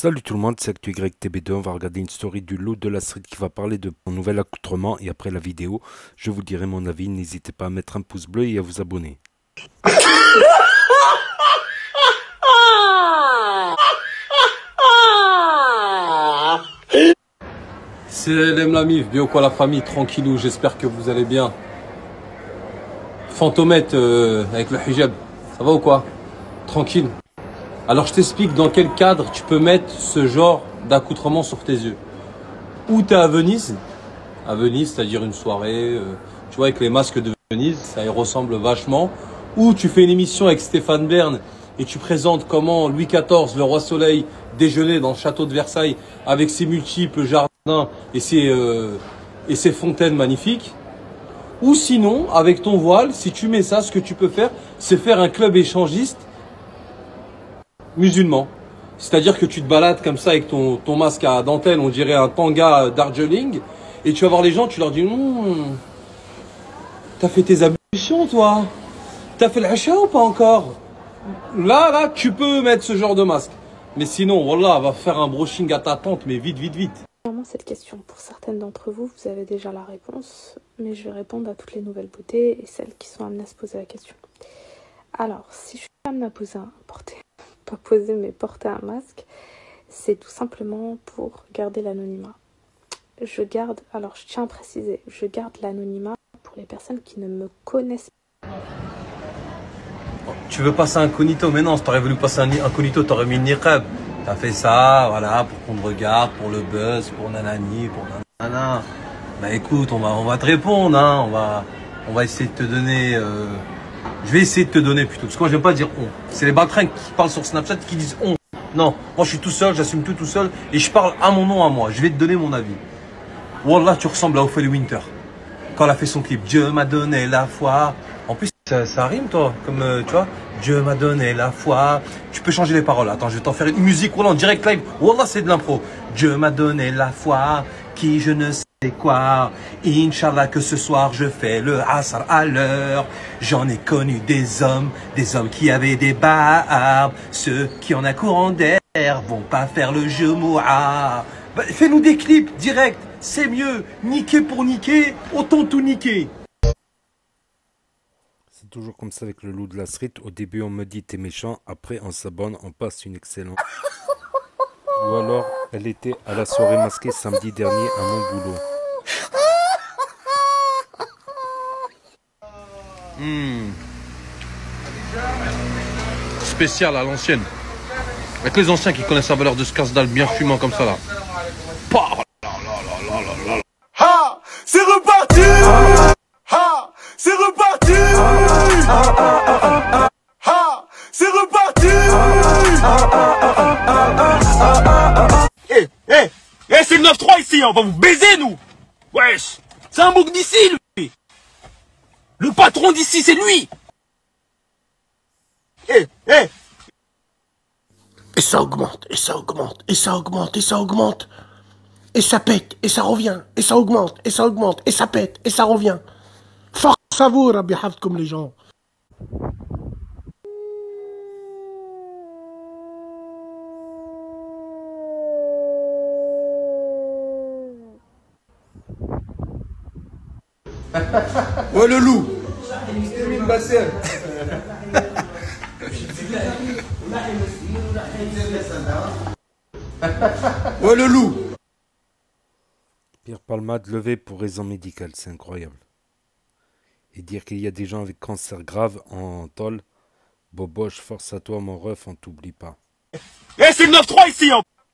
Salut tout le monde, c'est ActuYTB2, on va regarder une story du loup de la street qui va parler de mon nouvel accoutrement et après la vidéo, je vous dirai mon avis, n'hésitez pas à mettre un pouce bleu et à vous abonner. C'est la mif, bien quoi la famille, tranquillou, j'espère que vous allez bien. Fantomette avec le hijab, ça va ou quoi? Tranquille. Alors je t'explique dans quel cadre tu peux mettre ce genre d'accoutrement sur tes yeux. Ou t'es à Venise, c'est-à-dire une soirée, tu vois, avec les masques de Venise, ça y ressemble vachement. Ou tu fais une émission avec Stéphane Bern et tu présentes comment Louis XIV, le roi Soleil, déjeunait dans le château de Versailles avec ses multiples jardins et ses fontaines magnifiques. Ou sinon, avec ton voile, si tu mets ça, ce que tu peux faire, c'est faire un club échangiste musulman. C'est-à-dire que tu te balades comme ça avec ton masque à dentelle, on dirait un tanga Darjeeling, et tu vas voir les gens, tu leur dis t'as fait tes ablutions toi? T'as fait le hacha ou pas encore? Là, tu peux mettre ce genre de masque. Mais sinon, voilà, va faire un brushing à ta tante, mais vite, vite, vite. Clairement, cette question, pour certaines d'entre vous, vous avez déjà la réponse, mais je vais répondre à toutes les nouvelles beautés et celles qui sont amenées à se poser la question. Alors, si je suis amenée à porter un masque, c'est tout simplement pour garder l'anonymat. Je tiens à préciser, je garde l'anonymat pour les personnes qui ne me connaissent pas. Tu veux passer incognito, mais non, si t'aurais voulu passer incognito, t'aurais mis le niqab. T'as fait ça, voilà, pour qu'on te regarde, pour le buzz, pour nanani, pour nanana. Bah écoute, on va te répondre, hein, on va essayer de te donner... Je vais essayer de te donner plutôt, parce que moi j'aime pas dire on. C'est les baltringues qui parlent sur Snapchat qui disent on. Non, moi je suis tout seul, j'assume tout seul, et je parle à mon nom à moi. Je vais te donner mon avis. Wallah, tu ressembles à Ophélie Winter. Quand elle a fait son clip, Dieu m'a donné la foi. En plus, ça rime toi, comme tu vois, Dieu m'a donné la foi. Tu peux changer les paroles. Attends, je vais t'en faire une musique, Wallah, en direct live. Wallah, c'est de l'impro. Dieu m'a donné la foi, qui je ne sais quoi. Inch'Allah que ce soir je fais le asr à l'heure. J'en ai connu des hommes qui avaient des barbes. Ceux qui en a courant d'air vont pas faire le Jumu'ah. Bah, fais-nous des clips direct, c'est mieux. Niquer pour niquer, autant tout niquer. C'est toujours comme ça avec le loup de la street, au début on me dit t'es méchant, après on s'abonne, on passe une excellente. Ou alors, elle était à la soirée masquée samedi dernier à mon boulot. Spécial à l'ancienne. Avec les anciens qui connaissent la valeur de ce casse-dalle bien fumant comme ça là. Ha! C'est reparti! Ha! C'est reparti! Ha! C'est reparti! C'est le 9-3 ici, on va vous baiser nous! Wesh! C'est un bouc d'ici lui! Le patron d'ici, c'est lui! Et ça augmente, et ça augmente, et ça augmente, et ça augmente. Et ça pète, et ça revient, et ça augmente, et ça augmente, et ça pète, et ça revient. Force à vous, Rabbi Hafd, comme les gens. Ouais, le loup! Ouais, le loup! Pierre Palmade levé pour raison médicale, c'est incroyable. Et dire qu'il y a des gens avec cancer grave en tôle, Boboche, force à toi mon ref, on t'oublie pas. C'est le 9-3 ici!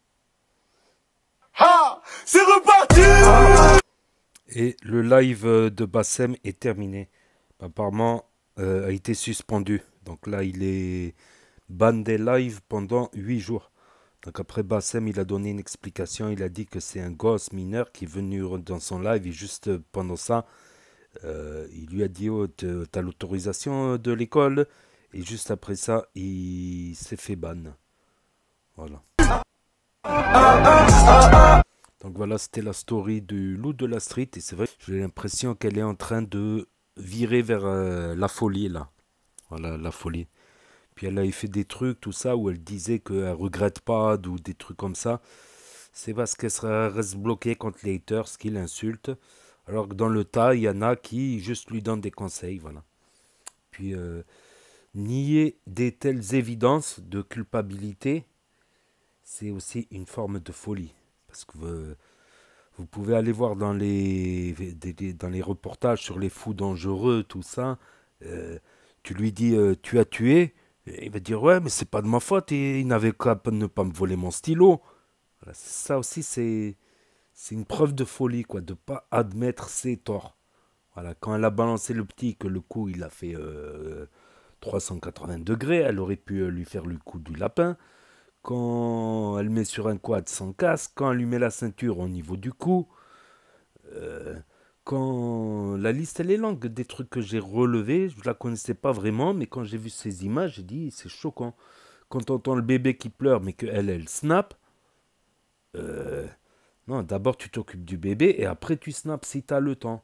Ha! C'est reparti! Et le live de Bassem est terminé. Apparemment, a été suspendu. Donc là, il est ban des lives pendant 8 jours. Donc après Bassem, il a donné une explication. Il a dit que c'est un gosse mineur qui est venu dans son live et juste pendant ça, il lui a dit oh, t'as l'autorisation de l'école. Et juste après ça, il s'est fait ban. Voilà. Donc voilà, c'était la story du loup de la street. Et c'est vrai, j'ai l'impression qu'elle est en train de virer vers la folie là. Voilà, la folie. Puis elle avait fait des trucs, tout ça, où elle disait qu'elle regrette pas, ou des trucs comme ça. C'est parce qu'elle reste bloquée contre les haters qui l'insultent. Alors que dans le tas, il y en a qui juste lui donnent des conseils, voilà. Puis nier des telles évidences de culpabilité, c'est aussi une forme de folie. Parce que vous pouvez aller voir dans les reportages sur les fous dangereux, tout ça. Tu lui dis, tu as tué. Et il va dire, ouais, mais c'est pas de ma faute. Et il n'avait qu'à ne pas me voler mon stylo. Voilà, ça aussi, c'est une preuve de folie, quoi, de ne pas admettre ses torts. Voilà, quand elle a balancé le petit, que le coup, il a fait 380 degrés, elle aurait pu lui faire le coup du lapin. Quand elle met sur un quad sans casque, quand elle lui met la ceinture au niveau du cou, quand la liste elle est longue des trucs que j'ai relevés, je la connaissais pas vraiment, mais quand j'ai vu ces images, j'ai dit c'est choquant. Quand on entend le bébé qui pleure, mais elle snap, non, d'abord tu t'occupes du bébé et après tu snaps si tu as le temps.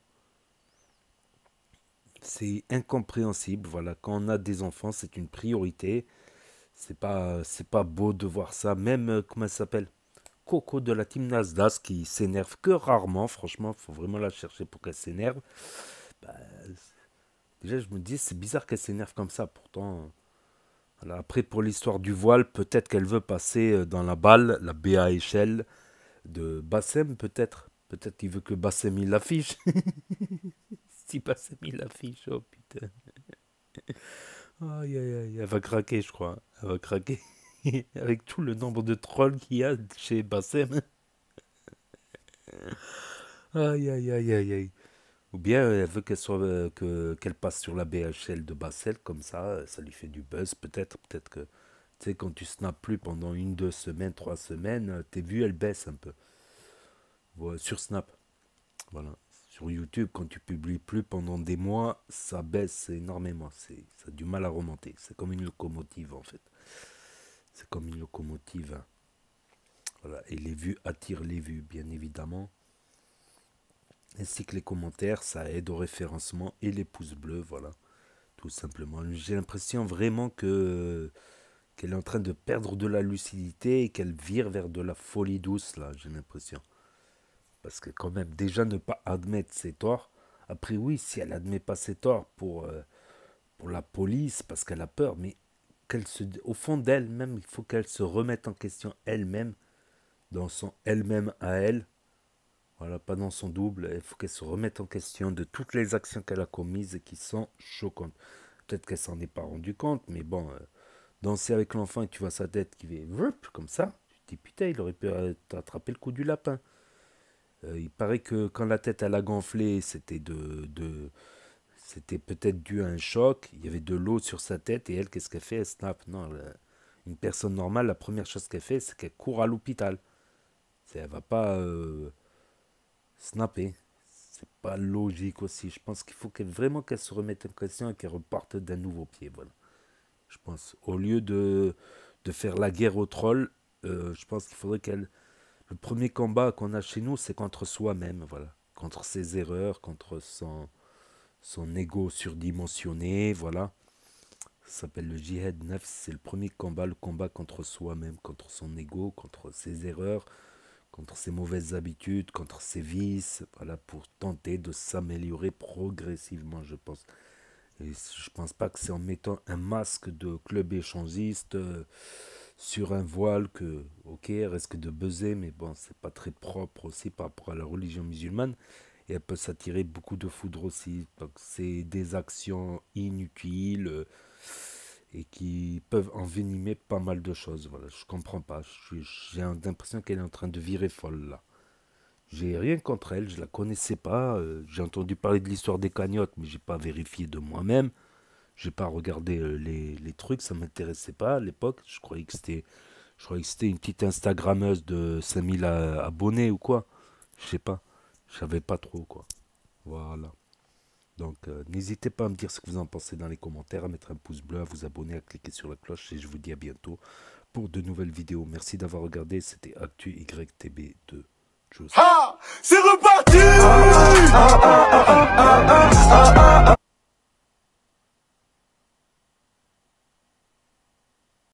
C'est incompréhensible, voilà. Quand on a des enfants, c'est une priorité. C'est pas beau de voir ça. Même, comment elle s'appelle, Coco de la team Nasdaq qui s'énerve que rarement. Franchement, il faut vraiment la chercher pour qu'elle s'énerve. Bah, déjà, je me dis, c'est bizarre qu'elle s'énerve comme ça. Pourtant, voilà. Après, pour l'histoire du voile, peut-être qu'elle veut passer dans la balle, la BAHL de Bassem, peut-être. Peut-être qu'il veut que Bassem il l'affiche. Si Bassem il l'affiche, oh putain. Aïe, aïe, aïe, elle va craquer, je crois. Elle va craquer. Avec tout le nombre de trolls qu'il y a chez Bassem. Aïe, aïe, aïe, aïe, aïe. Ou bien elle veut qu'elle passe sur la BHL de Bassel, comme ça lui fait du buzz. Peut-être que, tu sais, quand tu snaps plus pendant 1, 2 semaines, 3 semaines, tes vues, elles baissent un peu. Voilà, sur Snap. Voilà. Sur YouTube, quand tu publies plus pendant des mois, ça baisse énormément. Ça a du mal à remonter. C'est comme une locomotive, en fait. C'est comme une locomotive. Hein. Voilà. Et les vues attirent les vues, bien évidemment. Ainsi que les commentaires, ça aide au référencement et les pouces bleus, voilà. Tout simplement. J'ai l'impression vraiment qu'elle est en train de perdre de la lucidité et qu'elle vire vers de la folie douce, là, j'ai l'impression. Parce que quand même, déjà ne pas admettre ses torts. Après oui, si elle admet pas ses torts pour la police, parce qu'elle a peur, mais au fond d'elle-même, il faut qu'elle se remette en question elle-même, dans son elle-même à elle. Voilà, pas dans son double. Il faut qu'elle se remette en question de toutes les actions qu'elle a commises et qui sont choquantes. Peut-être qu'elle s'en est pas rendue compte, mais bon, danser avec l'enfant et tu vois sa tête qui fait comme ça, tu te dis putain, il aurait pu attraper le coup du lapin. Il paraît que quand la tête elle a gonflé, c'était c'était peut-être dû à un choc. Il y avait de l'eau sur sa tête et elle, qu'est-ce qu'elle fait? Elle snap. Non, une personne normale, la première chose qu'elle fait, c'est qu'elle court à l'hôpital. Elle va pas snapper. C'est pas logique aussi. Je pense qu'il faut vraiment qu'elle se remette en question et qu'elle reparte d'un nouveau pied. Voilà. Je pense, au lieu de faire la guerre aux trolls, je pense qu'il faudrait qu'elle... Le premier combat qu'on a chez nous, c'est contre soi-même, voilà. Contre ses erreurs, contre son ego surdimensionné, voilà. Ça s'appelle le Jihad Nafs, c'est le premier combat, le combat contre soi-même, contre son ego, contre ses erreurs, contre ses mauvaises habitudes, contre ses vices, voilà, pour tenter de s'améliorer progressivement, je pense. Et je pense pas que c'est en mettant un masque de club échangiste sur un voile que, ok, elle risque de buzzer, mais bon, c'est pas très propre aussi par rapport à la religion musulmane. Et elle peut s'attirer beaucoup de foudre aussi. Donc c'est des actions inutiles et qui peuvent envenimer pas mal de choses. Voilà, je comprends pas. J'ai l'impression qu'elle est en train de virer folle là. J'ai rien contre elle, je la connaissais pas. J'ai entendu parler de l'histoire des cagnottes, mais j'ai pas vérifié de moi-même. J'ai pas regardé les trucs, ça m'intéressait pas à l'époque. Je croyais que c'était une petite Instagrammeuse de 5000 abonnés ou quoi. Je sais pas. Je savais pas trop quoi. Voilà. Donc n'hésitez pas à me dire ce que vous en pensez dans les commentaires, à mettre un pouce bleu, à vous abonner, à cliquer sur la cloche et je vous dis à bientôt pour de nouvelles vidéos. Merci d'avoir regardé, c'était Actu YTB de Juice. Ah, c'est reparti.